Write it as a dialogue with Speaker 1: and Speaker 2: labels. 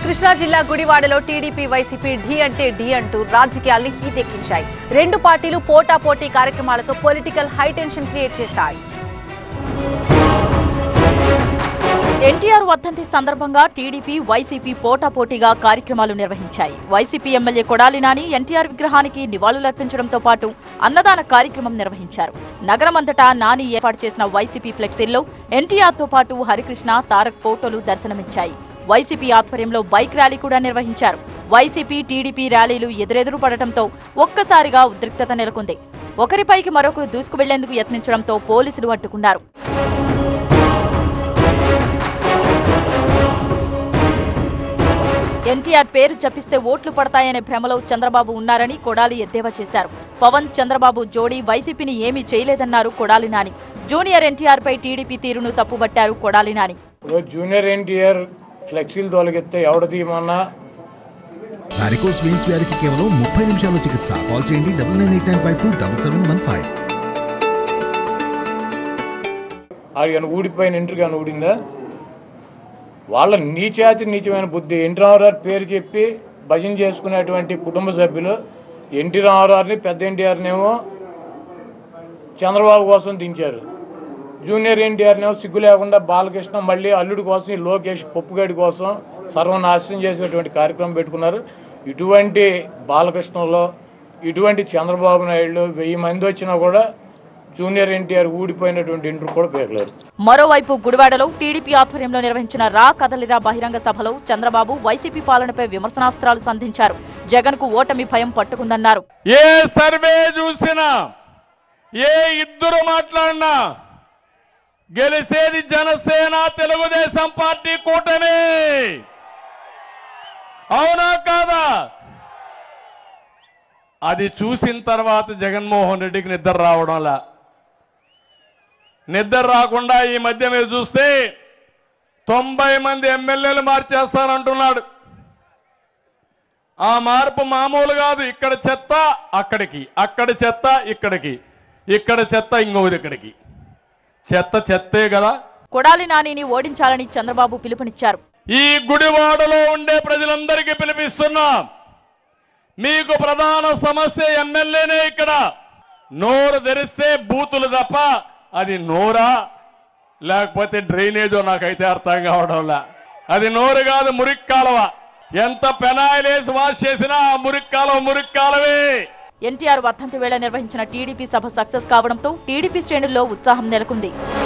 Speaker 1: కృష్ణా జిల్లా గుడివాడలో TDP YCP ఢీ అంటే ఢీ అంటూ రాజకీయాల్ని హీటెక్కించాయి. రెండు పార్టీలు పోటాపోటీ కార్యక్రమాలతో పొలిటికల్ హైటెన్షన్ క్రియేట్ చేశాయి.
Speaker 2: ఎన్టీఆర్ వర్ధంతి సందర్భంగా టీడీపీ వైసీపీ పోటాపోటీగా కార్యక్రమాలు నిర్వహించాయి. వైసీపీ ఎమ్మెల్యే కొడాలి నాని ఎన్టీఆర్ విగ్రహానికి నివాళులర్పించడంతో పాటు అన్నదాన కార్యక్రమం నిర్వహించారు. నగరమంతటా నాని ఏర్పాటు చేసిన వైసీపీ ఫ్లెక్సీల్లో ఎన్టీఆర్తో పాటు హరికృష్ణ, తారక్ ఫోటోలు దర్శనమిచ్చాయి. వైసీపీ ఆధ్వర్యంలో బైక్ ర్యాలీ కూడా నిర్వహించారు. వైసీపీ టీడీపీ ర్యాలీలు ఎదురెదురు పడటంతో ఒక్కసారిగా ఉద్రిక్తత నెలకొంది. ఒకరిపైకి మరొకరు దూసుకు వెళ్లేందుకు యత్నించడంతో పోలీసులు అడ్డుకున్నారు. ఎన్టీఆర్ పేరు జపిస్తే ఓట్లు పడతాయనే భ్రమలో చంద్రబాబు ఉన్నారని కొడాలి ఎద్దేవా చేశారు. పవన్ చంద్రబాబు జోడీ వైసీపీని ఏమీ చేయలేదన్నారు కొడాలి నాని. జూనియర్ ఎన్టీఆర్ పై టీడీపీ తీరును తప్పుబట్టారు కొడాలి నాని.
Speaker 3: జూనియర్ ఎన్టీఆర్ ఫ్లెక్సీలు తొలగిస్తే ఎవడ తీయమన్నా
Speaker 4: వారికోస్ వెయిన్స్ వ్యాధికి కేవలం 30 నిమిషాల్లో చికిత్స. కాల్ చేయండి 9989527715.
Speaker 3: అది ఊడిపోయిన ఇంటర్ కానీ ఊడిందా? వాళ్ళ నీచమైన బుద్ధి. ఎన్టీ రామారావు పేరు చెప్పి భజన చేసుకునేటువంటి కుటుంబ సభ్యులు ఎన్టీ రామారావుని, పెద్ద ఎన్టీఆర్నేమో చంద్రబాబు కోసం దించారు. జూనియర్ ఎన్టీఆర్నేమో సిగ్గు లేకుండా బాలకృష్ణ మళ్ళీ అల్లుడి కోసం, ఈ లోకేష్ పప్పుగడి కోసం సర్వనాశనం చేసేటువంటి కార్యక్రమం పెట్టుకున్నారు. ఇటువంటి బాలకృష్ణలో ఇటువంటి చంద్రబాబు నాయుడు 1000 మంది వచ్చినా కూడా జూనియర్ ఎన్టీఆర్ ఊడిపోయినటువంటి ఇంటర్ కూడా పేర్లేరు.
Speaker 2: మరోవైపు గుడివాడలో టీడీపీ ఆధ్వర్యంలో నిర్వహించిన రా కదలిరా బహిరంగ సభలో చంద్రబాబు వైసీపీ పాలనపై విమర్శనాస్త్రాలు సంధించారు. జగన్ కు ఓటమి భయం పట్టుకుందన్నారు.
Speaker 5: ఏ సర్వే చూసినా, ఏ ఇద్దరు మాట్లాడినా గెలిచేది జనసేన తెలుగుదేశం పార్టీ కూటమి. అవునా కాదా? అది చూసిన తర్వాత జగన్మోహన్ రెడ్డికి నిద్ర రావడంలా. నిద్ర రాకుండా ఈ మధ్య మీరు చూస్తే 90 మంది ఎమ్మెల్యేలు మార్చేస్తానంటున్నాడు. ఆ మార్పు మామూలు కాదు. ఇక్కడ చెత్త అక్కడికి, అక్కడ చెత్త ఇక్కడికి, ఇక్కడ చెత్త ఇంకొకరిక్కడికి. చెత్తే కదా.
Speaker 2: కొడాలి నానిని ఓడించాలని చంద్రబాబు పిలుపునిచ్చారు.
Speaker 5: ఈ గుడివాడలో ఉండే ప్రజలందరికీ పిలిపిస్తున్నా, మీకు ప్రధాన సమస్య ఎమ్మెల్యేనే. ఇక్కడ నోరు తెరిస్తే బూతులు తప్ప అది నోరా లేకపోతే డ్రైనేజో నాకైతే అర్థం కావడంలా. అది నోరు కాదు, మురిక్కాలవ. ఎంత పెనాయిలేసి వాష్ చేసినా ఆ మురిక్కాలవే.
Speaker 2: ఎన్టీఆర్ వర్ధంతి వేళ నిర్వహించిన టీడీపీ సభ సక్సెస్ కావడంతో టీడీపీ శ్రేణుల్లో ఉత్సాహం నెలకొంది.